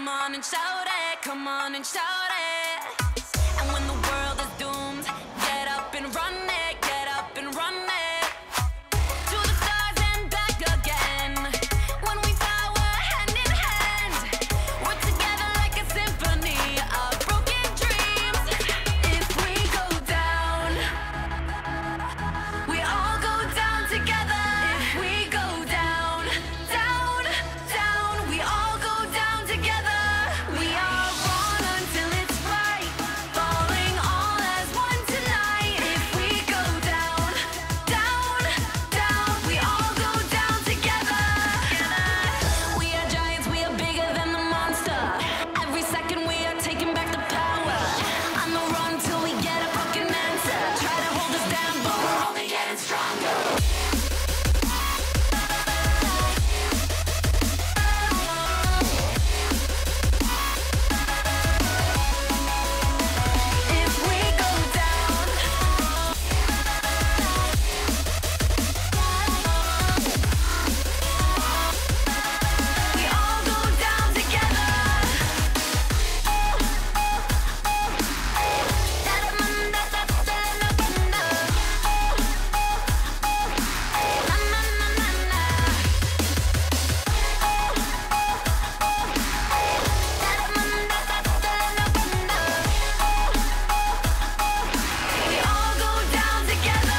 come on and shout it, come on and shout it. And when the world is doomed, get up and run it, get up and run it. To the stars and back again. When we fly, we're hand in hand. We're together like a symphony of broken dreams. If we go down, we all go down together. If we go down, down, down, we all go down together. We are one until it's right, falling all as one tonight. If we go down, down, down, we all go down together. We are giants, we are bigger than the monster. Every second we are taking back the power. On the run till we get a broken answer. Try to hold us down, but we're only getting stronger. If we go down, we all go down together. We all go down together.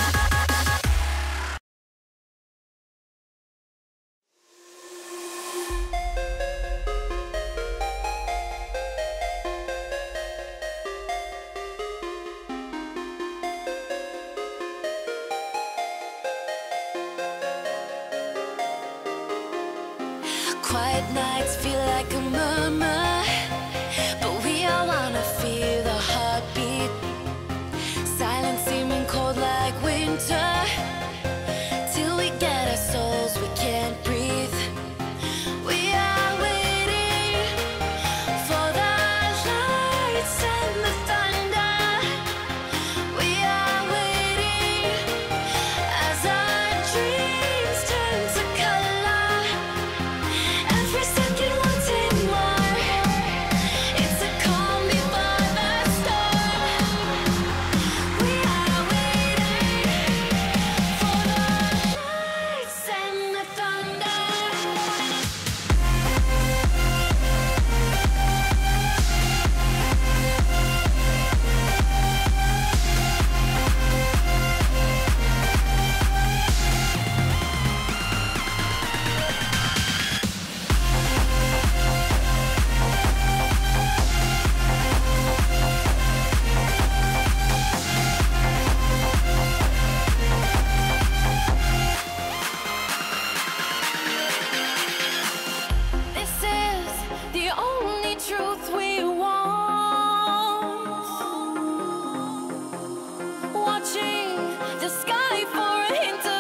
Quiet nights feel like a murmur, but we all wanna feel the heartbeat. Silence seeming cold like winter, till we get our souls, we can't breathe. We are waiting for the lights and the thunder. We are waiting as our dreams turn to color. Every second wanting more. It's a calm before the storm. We are waiting for the lights and the thunder. This is the only truth we want. Watching the sky for a hint of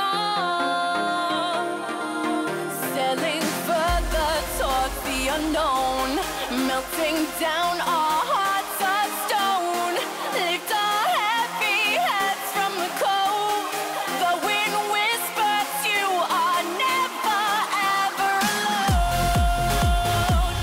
response. Sailing further towards the unknown. Melting down our hearts of stone. Lift our heavy heads from the cold. The wind whispers you are never ever alone.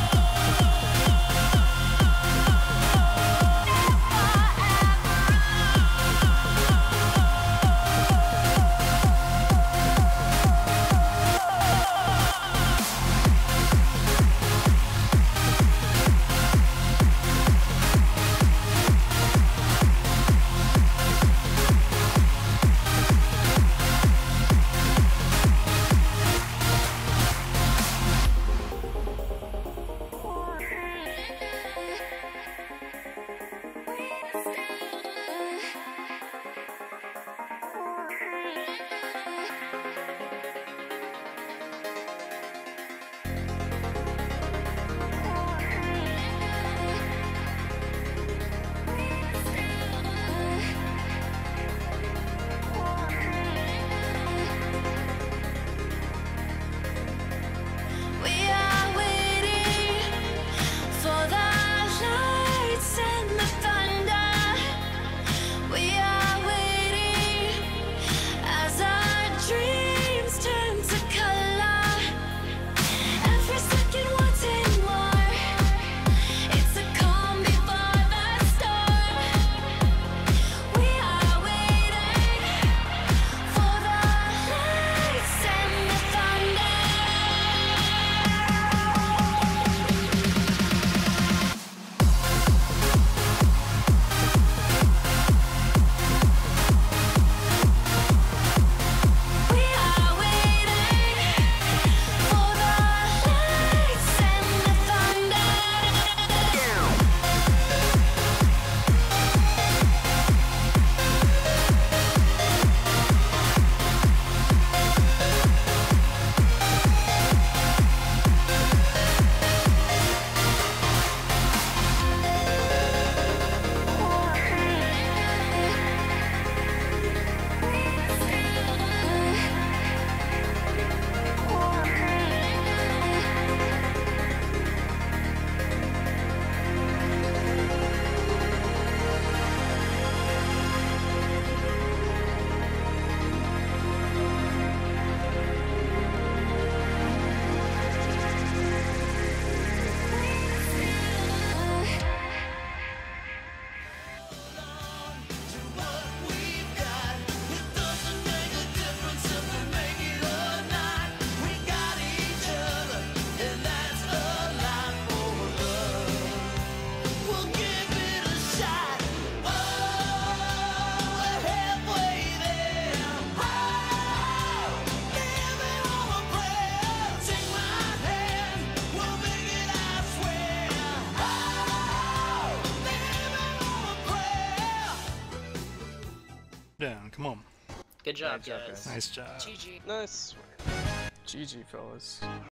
down. Come on. Good job, Nice job, guys. Nice job. GG. Nice. GG, fellas.